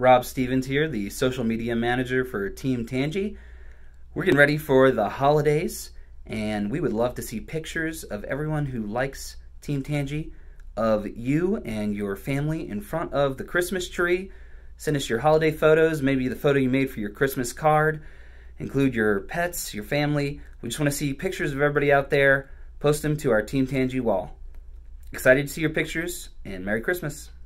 Rob Stevens here, the social media manager for Team Tangie. We're getting ready for the holidays, and we would love to see pictures of everyone who likes Team Tangie, of you and your family in front of the Christmas tree. Send us your holiday photos, maybe the photo you made for your Christmas card. Include your pets, your family. We just want to see pictures of everybody out there. Post them to our Team Tangie wall. Excited to see your pictures, and Merry Christmas.